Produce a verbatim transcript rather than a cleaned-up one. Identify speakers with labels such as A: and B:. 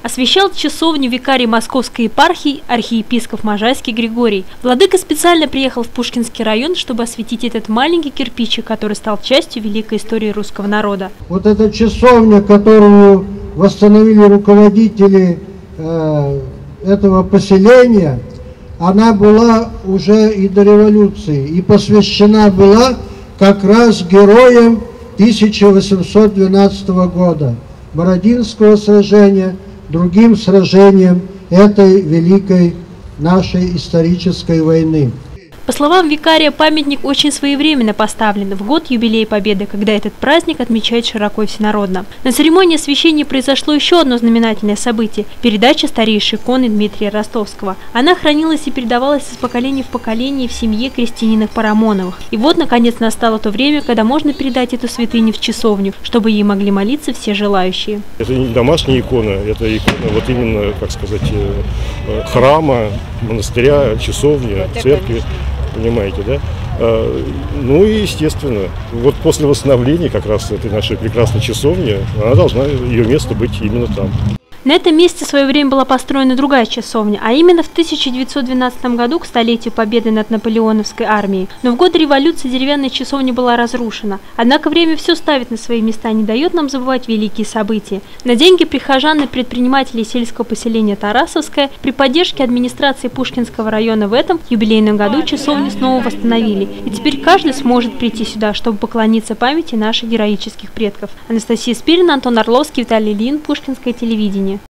A: Освящал часовню викарий Московской епархии архиепископ Можайский Григорий. Владыка специально приехал в Пушкинский район, чтобы осветить этот маленький кирпичик, который стал частью великой истории русского народа.
B: Вот эта часовня, которую восстановили руководители э, этого поселения, она была уже и до революции, и посвящена была как раз героям тысяча восемьсот двенадцатого года, Бородинского сражения, другим сражениям этой великой нашей исторической войны.
A: По словам викария, памятник очень своевременно поставлен в год юбилея Победы, когда этот праздник отмечают широко и всенародно. На церемонии освящения произошло еще одно знаменательное событие – передача старейшей иконы Дмитрия Ростовского. Она хранилась и передавалась из поколения в поколение в семье крестьянинов Парамоновых. И вот, наконец, настало то время, когда можно передать эту святыню в часовню, чтобы ей могли молиться все желающие.
C: Это не домашняя икона, это икона вот именно, как сказать, храма, монастыря, часовни, церкви. Понимаете, да? Ну и естественно, вот после восстановления как раз этой нашей прекрасной часовни, она должна, ее место быть именно там.
A: На этом месте в свое время была построена другая часовня, а именно в тысяча девятьсот двенадцатом году к столетию победы над наполеоновской армией. Но в годы революции деревянная часовня была разрушена. Однако время все ставит на свои места, не дает нам забывать великие события. На деньги прихожан и предпринимателей сельского поселения Тарасовское при поддержке администрации Пушкинского района в этом юбилейном году часовню снова восстановили. И теперь каждый сможет прийти сюда, чтобы поклониться памяти наших героических предков. Анастасия Спирина, Антон Орловский, Виталий Ильин, Пушкинское телевидение.